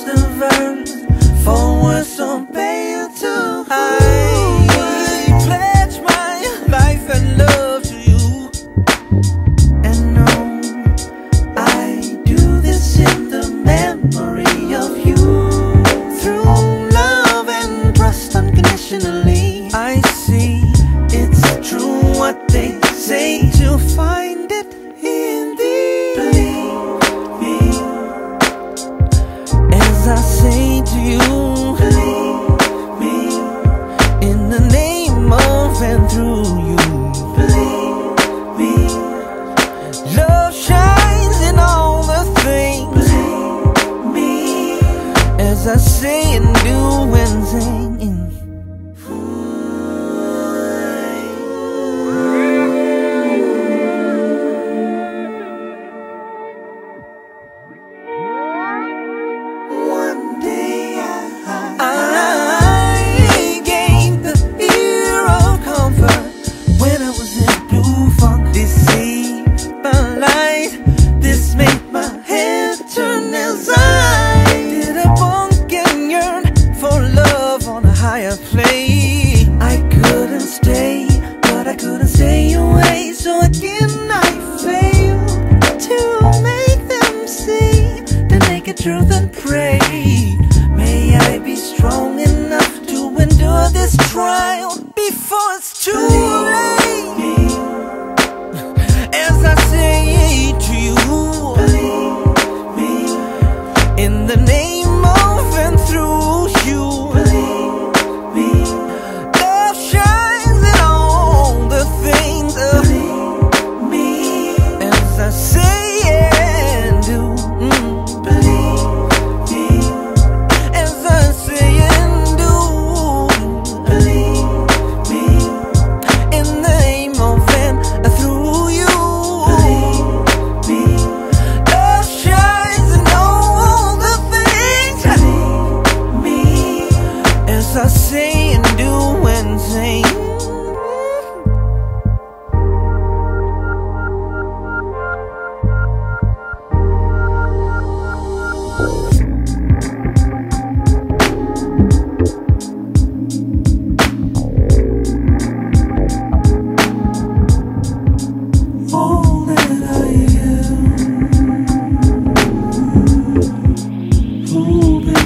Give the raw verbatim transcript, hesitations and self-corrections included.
lost the verb for words don't pay you to. I pledge my life and love to you, and no, I do this in the memory of you. Through love and trust unconditionally, I see it's true what they say, to find it in thee. Believe me as I say to you, believe me in the name of and through you. Believe me, love shines in all the things. Believe me as I say and do and sing. Play. I couldn't stay, but I couldn't stay away. So again I failed to make them see the naked truth and pray. May I be strong enough to endure this trial before it's too late. As I say to you, believe me in the name of and through you. I say and do and sing. All that I am, oh baby.